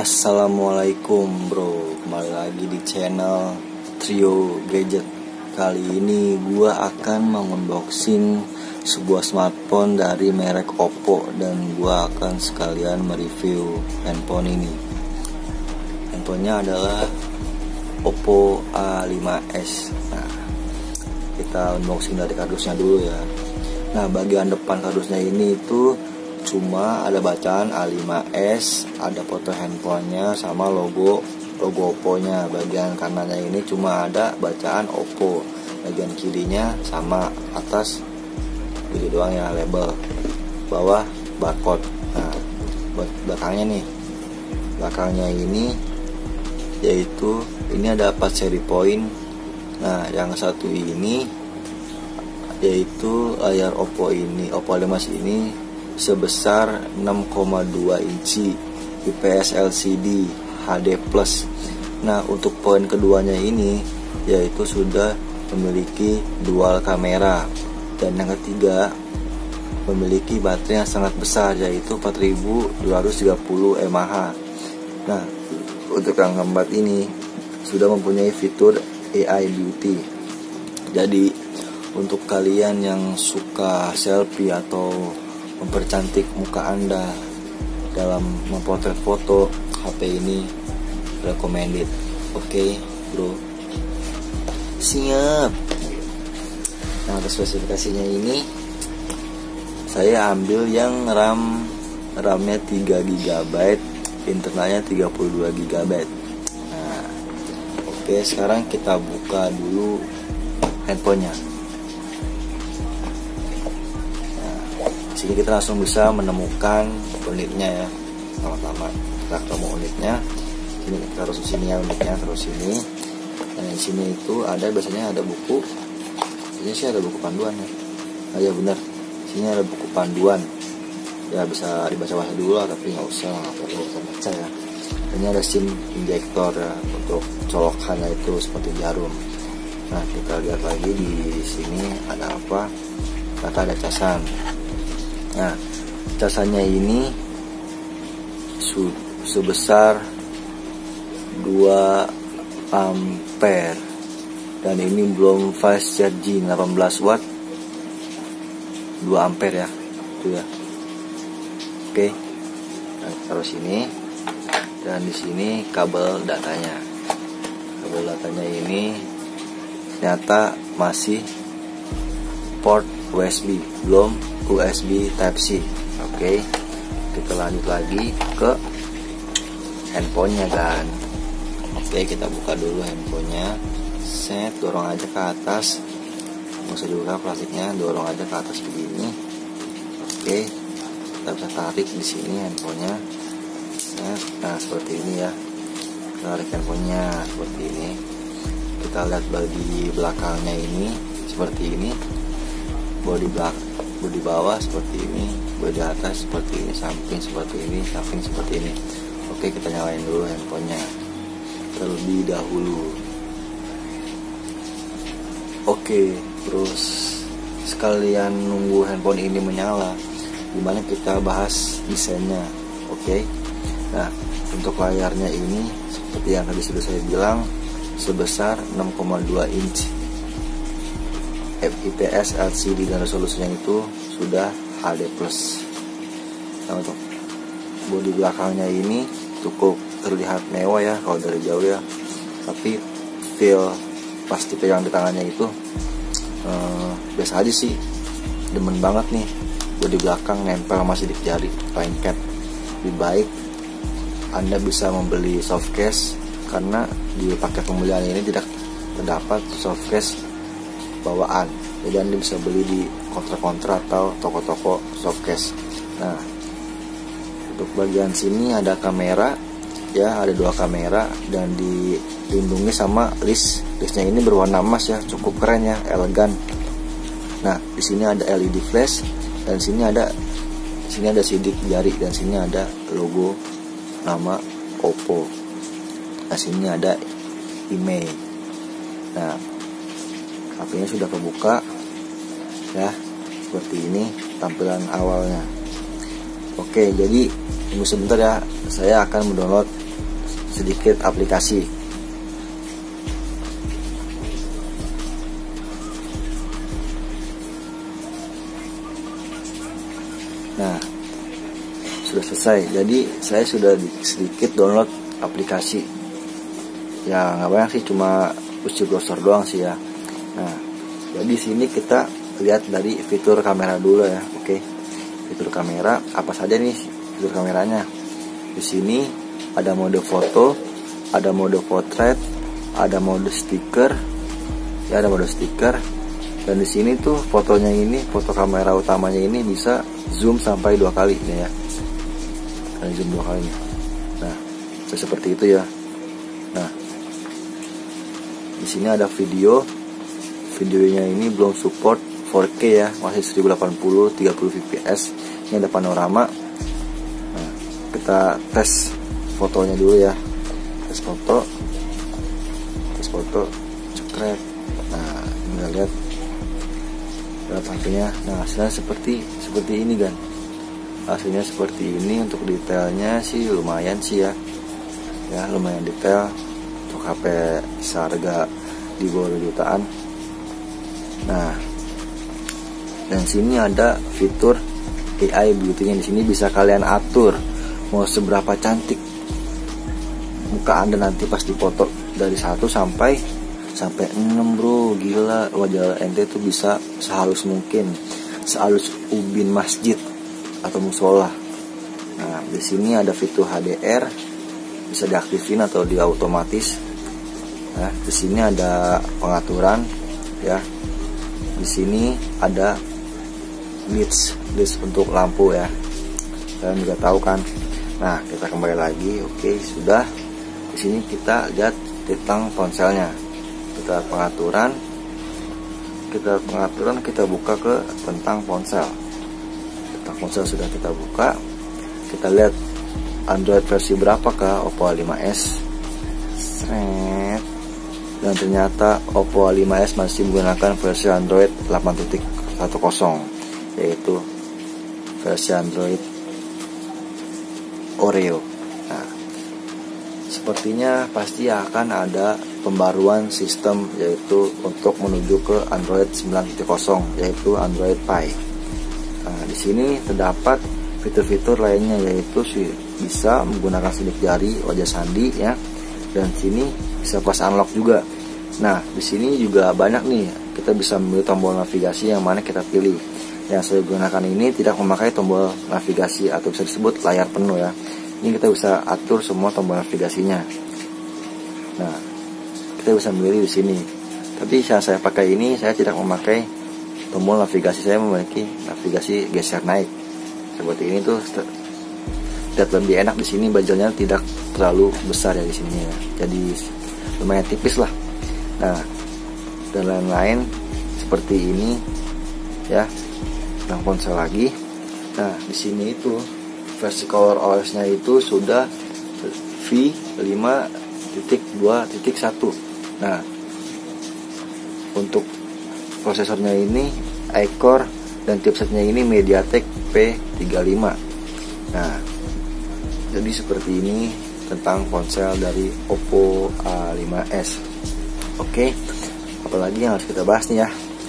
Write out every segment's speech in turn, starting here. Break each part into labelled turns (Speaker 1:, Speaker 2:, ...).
Speaker 1: Assalamualaikum bro, kembali lagi di channel Trio Gadget. Kali ini gua akan mengunboxing sebuah smartphone dari merek Oppo, dan gua akan sekalian mereview handphone ini. Handphonenya adalah Oppo A5s. Nah, kita unboxing dari kardusnya dulu ya. Nah, bagian depan kardusnya ini itu cuma ada bacaan A5s, ada foto handphonenya sama logo Oppo-nya. Bagian kanannya ini cuma ada bacaan Oppo, bagian kirinya sama atas gitu doang ya, label, bawah barcode. Nah, buat belakangnya ini yaitu ini ada 4 seri poin. Nah, yang satu ini yaitu layar Oppo A5s ini sebesar 6,2 inci IPS LCD HD+. Nah, untuk poin keduanya ini yaitu sudah memiliki dual kamera, dan yang ketiga memiliki baterai yang sangat besar yaitu 4230 mAh. Nah, untuk yang keempat ini sudah mempunyai fitur AI Beauty. Jadi untuk kalian yang suka selfie atau mempercantik muka Anda dalam memotret foto, HP ini recommended. Oke, bro. Siap. Nah, untuk spesifikasinya ini saya ambil yang RAM-nya 3 GB, internalnya 32 GB. Nah, oke, sekarang kita buka dulu handphonenya. Jadi kita langsung bisa menemukan unitnya ya. Pertama kita ketemu unitnya. Ini kita taruh sini ya, unitnya terus sini. Dan di sini itu ada, biasanya ada buku. Ini sih ada buku panduan ya. Ah ya benar. Sini ada buku panduan. Ya bisa dibaca-baca dulu lah, tapi nggak usah perlu baca ya. Ini ada SIM injektor ya, untuk colokannya itu seperti jarum. Nah, kita lihat lagi di sini ada apa? Kata ada casan. Nah, casannya ini sebesar 2 ampere, dan ini belum fast charging, 18 watt 2 ampere ya, itu ya. Oke, nah, taruh sini, dan di sini kabel datanya. Kabel datanya ini ternyata masih port USB, belum USB Type-C. Oke, kita lanjut lagi ke handphonenya kan. Oke, kita buka dulu handphonenya. Set, dorong aja ke atas. Nggak usah dibuka plastiknya, dorong aja ke atas begini. Oke, kita bisa tarik di sini handphonenya. Set, nah seperti ini ya. Tarik handphonenya seperti ini. Kita lihat bodi belakangnya ini seperti ini. Bodi bawah seperti ini, bodi atas seperti ini, samping seperti ini, samping seperti ini. Oke, kita nyalain dulu handphonenya terlebih dahulu. Oke, terus sekalian nunggu handphone ini menyala, gimana kita bahas desainnya. Oke, nah untuk layarnya ini seperti yang tadi sudah saya bilang, sebesar 6,2 inci IPS LCD, dan resolusinya itu sudah HD+. Nah, untuk bodi belakangnya ini cukup terlihat mewah ya kalau dari jauh ya, tapi feel plastik yang di tangannya itu biasa aja sih. Demen banget nih, bodi belakang nempel masih sidik jari, lengket. Lebih baik Anda bisa membeli softcase, karena di paket pembelian ini tidak terdapat softcase bawaan, jadi Anda bisa beli di kontra atau toko-toko softcase. Nah, untuk bagian sini ada kamera ya, ada 2 kamera, dan dilindungi sama listnya ini berwarna emas ya, cukup keren ya, elegan. Nah, di sini ada LED flash, dan sini ada sidik jari, dan sini ada logo nama Oppo. Nah, sini ada email. Nah, HP-nya sudah kebuka ya, seperti ini tampilan awalnya. Oke, jadi tunggu sebentar ya, saya akan mendownload sedikit aplikasi. Nah, sudah selesai. Jadi saya sudah sedikit download aplikasi. Ya nggak banyak sih, cuma uji browser doang sih ya. Nah, jadi sini kita lihat dari fitur kamera dulu ya. Oke, fitur kamera apa saja nih fitur kameranya? Di sini ada mode foto, ada mode potret, ada mode stiker, ya ada mode stiker. Dan di sini tuh fotonya ini, foto kamera utamanya ini bisa zoom sampai 2 kali nih ya. Kan zoom 2 kali. Nah, seperti itu ya. Nah, di sini ada video. Videonya ini belum support 4K ya, masih 1080 30 fps. Ini ada panorama. Nah, kita tes fotonya dulu ya. Tes foto. Cekrek. Nah, kita lihat hasilnya. Nah, hasilnya seperti ini kan. Hasilnya seperti ini. Untuk detailnya sih lumayan sih ya. Ya, lumayan detail. Untuk HP seharga di bawah 2 jutaan. Nah, dan sini ada fitur AI beauty-nya. Di sini bisa kalian atur mau seberapa cantik muka Anda nanti pas dipoto, dari 1 sampai 6 bro. Gila, wajah ente tuh bisa sehalus mungkin, sehalus ubin masjid atau musola. Nah, di sini ada fitur HDR, bisa diaktifin atau diotomatis. Nah, di sini ada pengaturan ya. Di sini ada blitz untuk lampu ya. Kalian juga tahu kan. Nah, kita kembali lagi. Oke, sudah. Di sini kita lihat tentang ponselnya. Kita pengaturan, kita buka ke tentang ponsel. Tentang ponsel sudah kita buka. Kita lihat Android versi berapa kah Oppo A5s. Sret. Dan ternyata Oppo A5s masih menggunakan versi Android 8.10, yaitu versi Android Oreo. Nah, sepertinya pasti akan ada pembaruan sistem, yaitu untuk menuju ke Android 9.0, yaitu Android Pie. Nah, di sini terdapat fitur-fitur lainnya, yaitu bisa menggunakan sidik jari, wajah sandi ya. Dan sini bisa pas unlock juga. Nah, di sini juga banyak nih, kita bisa memilih tombol navigasi yang mana kita pilih. Yang saya gunakan ini tidak memakai tombol navigasi atau bisa disebut layar penuh ya. Ini kita bisa atur semua tombol navigasinya. Nah, kita bisa memilih di sini. Tapi yang saya pakai ini, saya tidak memakai tombol navigasi. Saya memiliki navigasi geser naik. Seperti ini tuh lihat lebih enak di sini. Bezelnya tidak terlalu besar ya di sini ya. Jadi lumayan tipis lah. Nah, dan lain-lain seperti ini ya. Tentang ponsel lagi. Nah, di sini itu versi Color OS-nya itu sudah V5.2.1. Nah, untuk prosesornya ini iCore dan chipsetnya ini MediaTek P35. Nah, jadi seperti ini tentang ponsel dari Oppo A5s. Oke, apalagi yang harus kita bahas nih ya.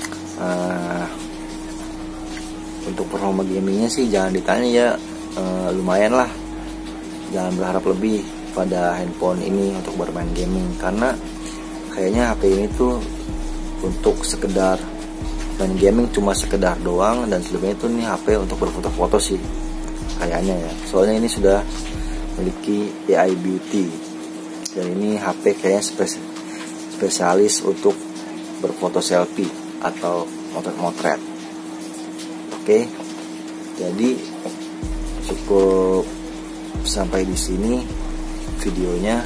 Speaker 1: Untuk performa gamingnya sih jangan ditanya ya, lumayan lah. Jangan berharap lebih pada handphone ini untuk bermain gaming, karena kayaknya HP ini tuh untuk sekedar main gaming cuma sekedar doang, dan selebihnya itu nih HP untuk berfoto-foto sih kayaknya ya. Soalnya ini sudah memiliki AI beauty, dan ini HP kayaknya spesialis untuk berfoto selfie atau motret-motret. Oke, jadi cukup sampai di sini videonya.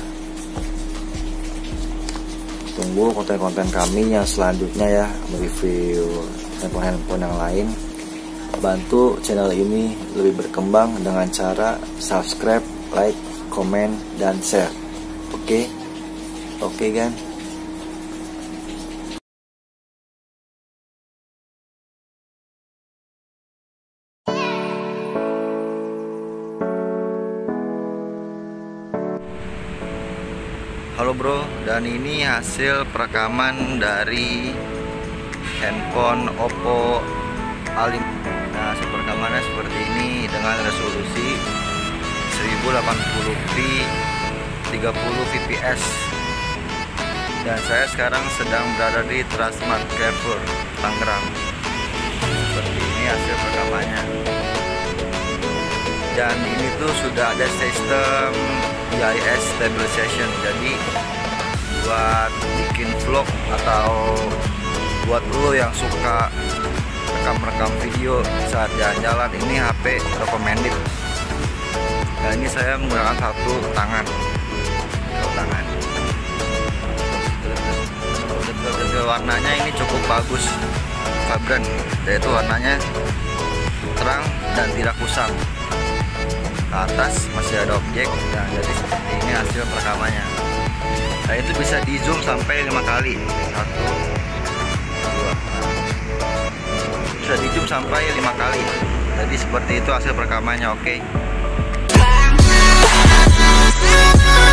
Speaker 1: Tunggu konten-konten kami yang selanjutnya ya, mereview handphone-handphone yang lain. Bantu channel ini lebih berkembang dengan cara subscribe, like, komen, dan share. Oke kan? Halo bro, dan ini hasil perekaman dari handphone Oppo A5. Nah, hasil perekamannya seperti ini dengan resolusi 1080p 30 fps. Dan saya sekarang sedang berada di Transmart Carrefour, Tangerang. Seperti ini hasil perekamannya. Dan ini tuh sudah ada sistem IIS stabilization, jadi buat bikin vlog atau buat lo yang suka rekam video saat jalan-jalan, ini HP recommended. Nah, ini saya menggunakan satu tangan. Warnanya ini cukup bagus, vibrant, yaitu warnanya terang dan tidak kusam. Ke atas masih ada objek. Nah, jadi seperti ini hasil perekamannya. Nah, itu bisa di zoom sampai 5 kali. 1, 2, bisa di zoom sampai 5 kali. Jadi seperti itu hasil perekamannya. Oke.